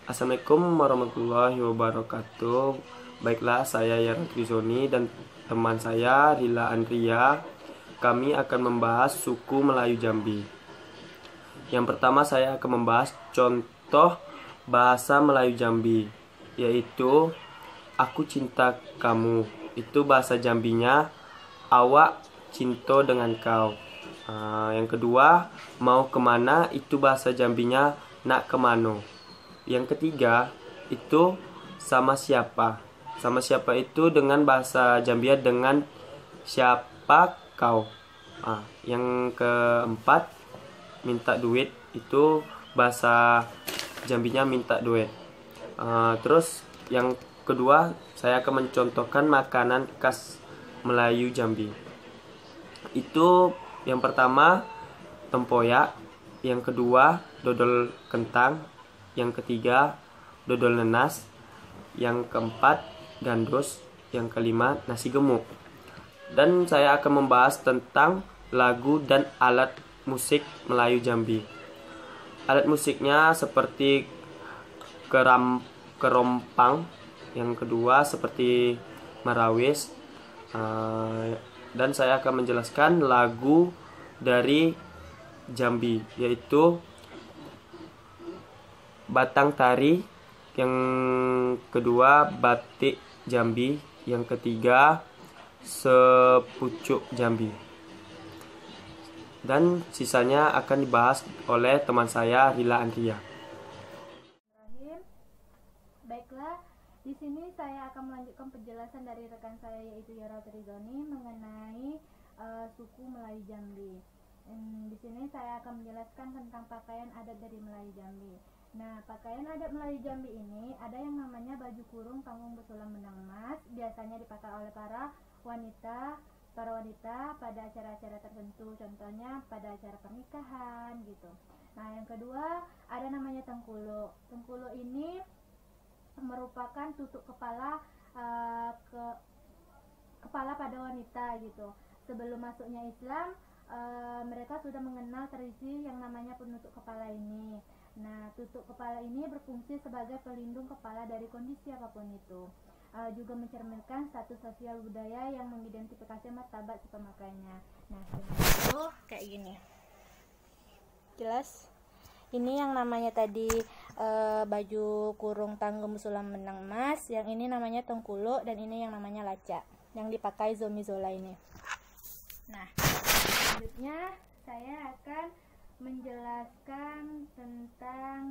Assalamualaikum warahmatullahi wabarakatuh. Baiklah, saya Yara Trizoni dan teman saya Rila Andria. Kami akan membahas suku Melayu Jambi. Yang pertama saya akan membahas contoh bahasa Melayu Jambi, yaitu aku cinta kamu. Itu bahasa Jambinya awak cinta dengan kau. Yang kedua, mau kemana, itu bahasa Jambinya nak kemano. Yang ketiga itu sama siapa. Sama siapa itu dengan bahasa Jambia dengan siapa kau. Yang keempat, minta duit, itu bahasa Jambinya minta duit. Terus yang kedua saya akan mencontohkan makanan khas Melayu Jambi. Itu yang pertama tempoyak, yang kedua dodol kentang, yang ketiga dodol nenas, yang keempat gandus, yang kelima nasi gemuk. Dan saya akan membahas tentang lagu dan alat musik Melayu Jambi. Alat musiknya seperti kerompang, yang kedua seperti marawis, dan saya akan menjelaskan lagu dari Jambi, yaitu batang tari, yang kedua batik Jambi, yang ketiga sepucuk Jambi. Dan sisanya akan dibahas oleh teman saya Rila Andria. Baiklah, di sini saya akan melanjutkan penjelasan dari rekan saya yaitu Yara Trizoni mengenai suku Melayu Jambi. Di sini saya akan menjelaskan tentang pakaian adat dari Melayu Jambi. Nah, pakaian adat Melayu Jambi ini ada yang namanya baju kurung panggung besulam benang emas, biasanya dipakai oleh para wanita pada acara-acara tertentu, contohnya pada acara pernikahan gitu. Nah, yang kedua ada namanya tengkulo. Tengkulo ini merupakan tutup kepala kepala pada wanita gitu. Sebelum masuknya Islam, mereka sudah mengenal tradisi yang namanya penutup kepala ini. Nah, tutup kepala ini berfungsi sebagai pelindung kepala dari kondisi apapun itu. Juga mencerminkan status sosial budaya yang mengidentifikasi martabat si pemakainya. Nah, itu kayak gini. Jelas? Ini yang namanya tadi baju kurung tanggung besulam benang emas, yang ini namanya tengkulo, dan ini yang namanya laca yang dipakai Zomi Zola ini. Nah, selanjutnya saya akan menjelaskan tentang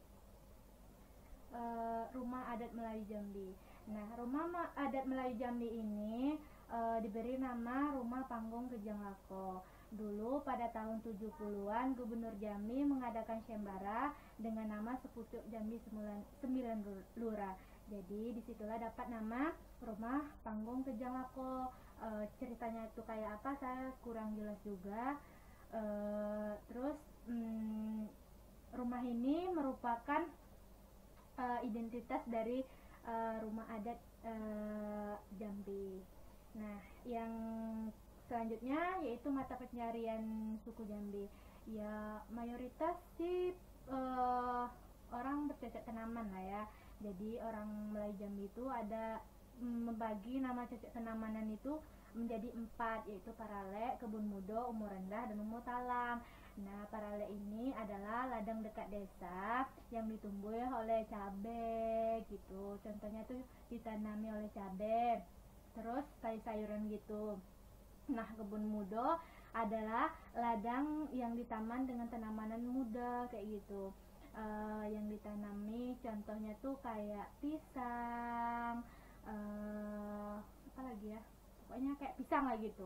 rumah adat Melayu Jambi. Nah, rumah adat Melayu Jambi ini diberi nama Rumah Panggung Kejang Lako. Dulu pada tahun 70-an Gubernur Jambi mengadakan syembara dengan nama Sepucuk Jambi 9 Lurah. Jadi disitulah dapat nama Rumah Panggung Kejang Lako. Ceritanya itu kayak apa saya kurang jelas juga. Terus rumah ini merupakan identitas dari rumah adat Jambi. Nah, yang selanjutnya yaitu mata pencarian suku Jambi. Ya, mayoritas sih orang bercocok tanaman lah ya. Jadi orang Melayu Jambi itu ada membagi nama cocok tanamanan itu menjadi 4, yaitu parale, kebun mudo, umur rendah, dan umur talang. Nah, parale ini adalah ladang dekat desa yang ditumbuhi oleh cabai gitu. Contohnya tuh ditanami oleh cabai, terus sayur-sayuran gitu. Nah, kebun mudo adalah ladang yang ditaman dengan tanaman muda kayak gitu. Yang ditanami contohnya tuh kayak pisang, apa lagi ya, pokoknya kayak pisang lah gitu.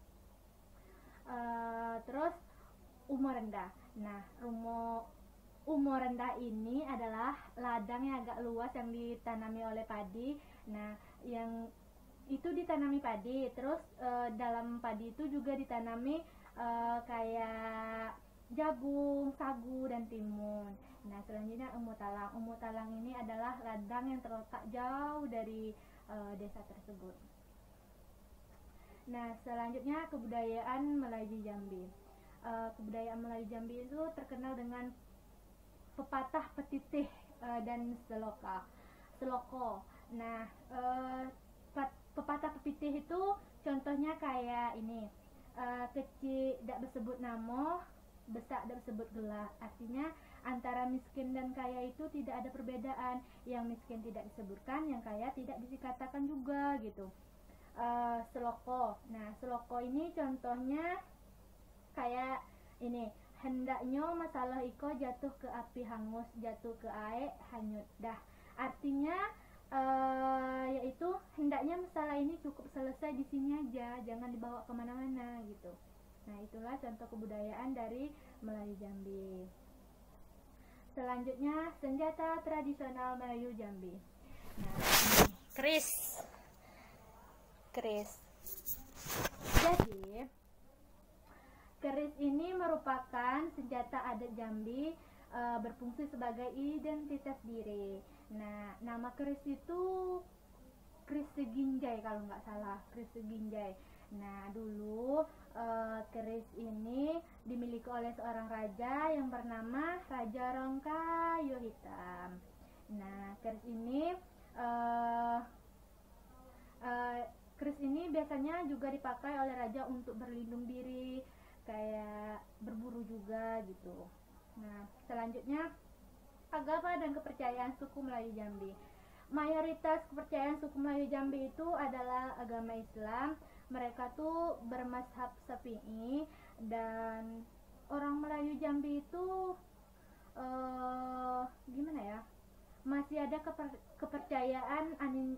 Terus umur rendah. Nah, umur rendah ini adalah ladang yang agak luas yang ditanami oleh padi. Nah, yang itu ditanami padi, terus dalam padi itu juga ditanami kayak jagung, sagu, dan timun. Nah, selanjutnya umur talang. Umur talang ini adalah ladang yang terletak jauh dari desa tersebut. Nah, selanjutnya kebudayaan Melayu Jambi. Kebudayaan Melayu Jambi itu terkenal dengan pepatah petitih dan seloko. Nah, pepatah pepitih itu contohnya kayak ini, kecil dak bersebut namo, besar dak bersebut gelah. Artinya antara miskin dan kaya itu tidak ada perbedaan. Yang miskin tidak disebutkan, yang kaya tidak dikatakan juga gitu. Seloko. Nah, seloko ini contohnya kayak ini, hendaknya masalah iko jatuh ke api hangus, jatuh ke air hanyut dah. Artinya yaitu hendaknya masalah ini cukup selesai di sini aja, jangan dibawa kemana-mana gitu. Nah, itulah contoh kebudayaan dari Melayu Jambi. Selanjutnya, senjata tradisional Melayu Jambi. Nah, ini keris. Jadi, keris ini merupakan senjata adat Jambi, berfungsi sebagai identitas diri. Nah, nama keris itu keris Seginjai kalau nggak salah, keris Seginjai. Nah, dulu keris ini dimiliki oleh seorang raja yang bernama Raja Rongkayo Hitam. Nah, keris ini biasanya juga dipakai oleh raja untuk berlindung diri, kayak berburu juga gitu. Nah, selanjutnya agama dan kepercayaan suku Melayu Jambi. Mayoritas kepercayaan suku Melayu Jambi itu adalah agama Islam. Mereka tuh bermazhab Syafi'i, dan orang Melayu Jambi itu gimana ya? Masih ada kepercayaan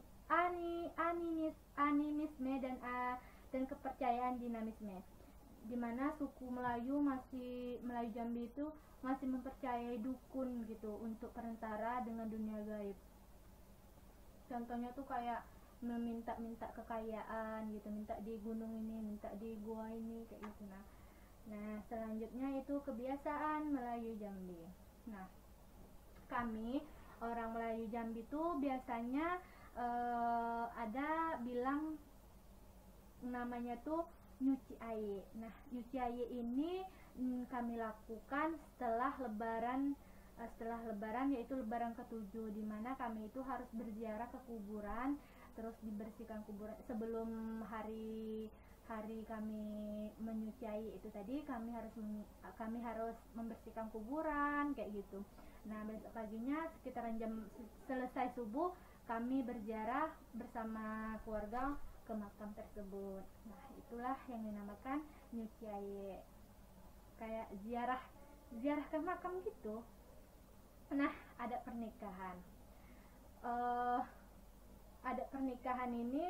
animisme dan kepercayaan dinamisme, di mana suku Melayu Jambi itu masih mempercayai dukun gitu untuk perantara dengan dunia gaib. Contohnya tuh kayak meminta-minta kekayaan gitu, minta di gunung ini, minta di gua ini, kayak gitu. Nah, selanjutnya itu kebiasaan Melayu Jambi. Nah, kami orang Melayu Jambi tuh biasanya ada bilang namanya tuh nyuci air. Nah, nyuci air ini kami lakukan setelah lebaran, yaitu lebaran ke-7, di mana kami itu harus berziarah ke kuburan, terus dibersihkan kuburan sebelum hari kami menyuci air itu tadi. Kami harus membersihkan kuburan kayak gitu. Nah, besok paginya sekitaran jam selesai subuh kami berziarah bersama keluarga ke makam tersebut. Nah, itulah yang dinamakan nyuci air, kayak ziarah ke makam gitu. Nah, ada pernikahan. Ini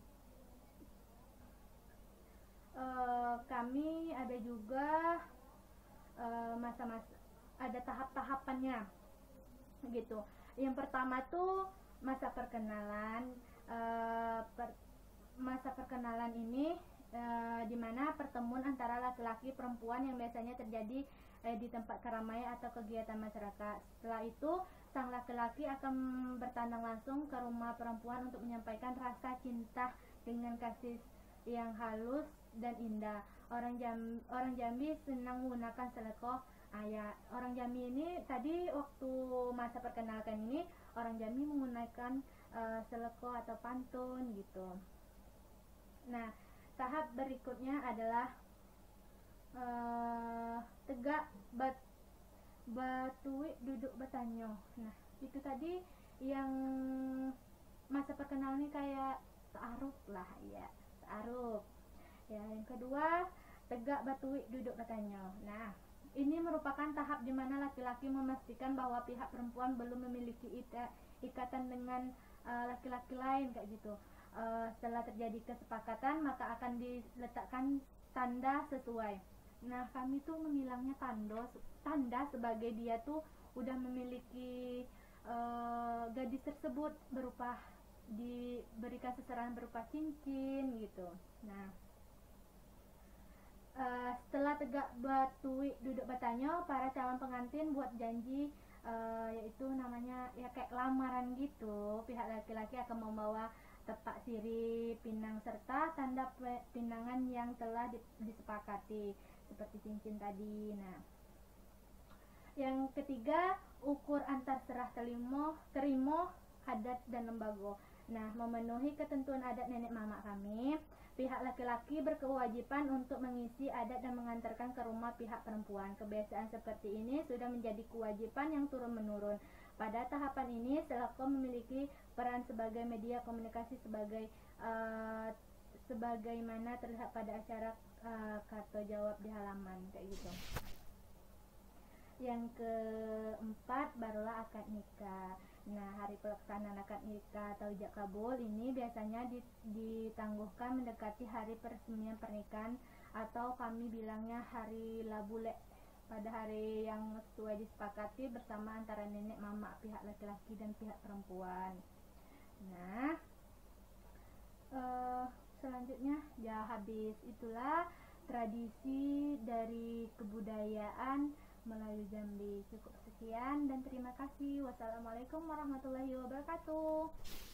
kami ada juga masa-masa, ada tahap-tahapannya gitu. Yang pertama tuh masa perkenalan. Masa perkenalan ini dimana pertemuan antara laki-laki perempuan yang biasanya terjadi di tempat keramaian atau kegiatan masyarakat. Setelah itu sang laki-laki akan bertandang langsung ke rumah perempuan untuk menyampaikan rasa cinta dengan kasih yang halus dan indah. Orang Jambi senang menggunakan selekoh. Orang Jambi ini tadi waktu masa perkenalkan ini, orang Jambi menggunakan selekoh atau pantun gitu. Nah, tahap berikutnya adalah tegak batuwi duduk bertanya. Nah, itu tadi yang masa perkenalan ini kayak ta'aruf lah ya, ta'aruf. Ya, yang kedua tegak batuwi duduk bertanya. Nah, ini merupakan tahap di mana laki-laki memastikan bahwa pihak perempuan belum memiliki ikatan dengan laki-laki lain kayak gitu. Setelah terjadi kesepakatan, maka akan diletakkan tanda sesuai. Nah, kami tuh memilangnya tanda sebagai dia tuh udah memiliki gadis tersebut, berupa diberikan seserahan berupa cincin gitu. Nah, setelah tegak batuwi duduk bertanya, para calon pengantin buat janji, yaitu namanya ya kayak lamaran gitu. Pihak laki-laki akan membawa tepak sirih, pinang serta tanda pinangan yang telah disepakati seperti cincin tadi. Nah, Yang ketiga, ukur antar serah terimo adat dan lembaga. Nah, memenuhi ketentuan adat nenek mama kami, pihak laki-laki berkewajiban untuk mengisi adat dan mengantarkan ke rumah pihak perempuan. Kebiasaan seperti ini sudah menjadi kewajiban yang turun-menurun. Pada tahapan ini, Selako memiliki peran sebagai media komunikasi sebagaimana terlihat pada acara kata jawab di halaman kayak gitu. Yang keempat, barulah akad nikah. Nah, hari pelaksanaan akad nikah atau ijab kabul ini biasanya ditangguhkan mendekati hari peresmian pernikahan, atau kami bilangnya hari labule, pada hari yang sesuai disepakati bersama antara nenek mama pihak laki-laki dan pihak perempuan. Nah, selanjutnya ya habis. Itulah tradisi dari kebudayaan Melayu Jambi. Cukup sekian dan terima kasih. Wassalamualaikum warahmatullahi wabarakatuh.